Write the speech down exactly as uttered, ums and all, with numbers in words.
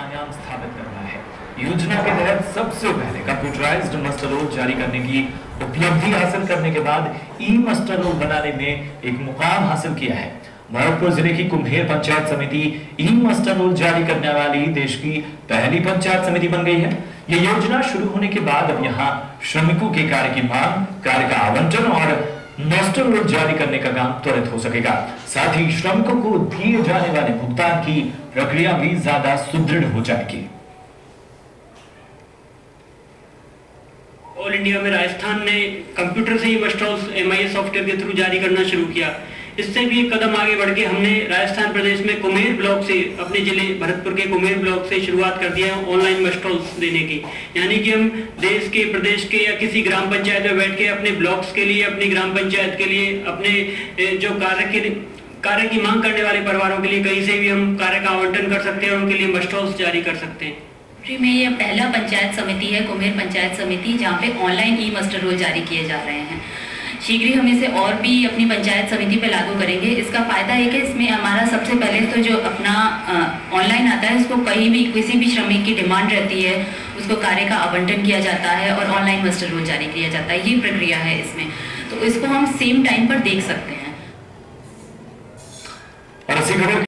आयाम स्थापित करना है। योजना के तहत सबसे पहले कंप्यूटराइज्ड मस्टर रोल जारी करने की उपलब्धि हासिल करने के बाद ई मस्टर रोल बनाने में एक मुकाम हासिल किया है। भरतपुर जिले की कुम्हेर पंचायत समिति ई मस्टर रोल जारी करने वाली देश की पहली पंचायत समिति बन गई है। ये योजना शुरू होने के बाद अब यहाँ श्रमिकों के कार्य की मांग, कार्य का आवंटन और मास्टर रोल जारी करने का काम त्वरित हो सकेगा। साथ ही श्रमिकों को दिए जाने वाले भुगतान की प्रक्रिया भी ज्यादा सुदृढ़ हो जाएगी। ऑल इंडिया में राजस्थान ने कंप्यूटर से ही मस्टर एमआईएस सॉफ्टवेयर के थ्रू जारी करना शुरू किया। इससे भी एक कदम आगे बढ़ के हमने राजस्थान प्रदेश में कुम्हेर ब्लॉक से, अपने जिले भरतपुर के कुम्हेर ब्लॉक से शुरुआत कर दिया है ऑनलाइन मस्टर्स देने की। यानी कि हम देश के, प्रदेश के या किसी ग्राम पंचायत में बैठ के अपने ब्लॉक्स के लिए, अपनी ग्राम पंचायत के लिए, अपने जो कार्य के कार्य की मांग करने वाले परिवारों के लिए कहीं से भी हम कार्य का आवंटन कर सकते हैं और उनके लिए मस्टर्स जारी कर सकते हैं। में ये पहला पंचायत समिति है, कुम्हेर पंचायत समिति, जहाँ पे ऑनलाइन ई मस्टर रोल जारी किए जा रहे हैं। शीघ्र ही हम इसे और भी अपनी पंचायत समिति पे लागू करेंगे। इसका फायदा एक है, इसमें हमारा सबसे पहले तो जो अपना ऑनलाइन आता है, उसको कहीं भी किसी भी श्रमिक की डिमांड रहती है, उसको कार्य का आवंटन किया जाता है और ऑनलाइन मस्टर रोल जारी किया जाता है। ये प्रक्रिया है इसमें, तो इसको हम सेम टाइम पर देख सकते हैं।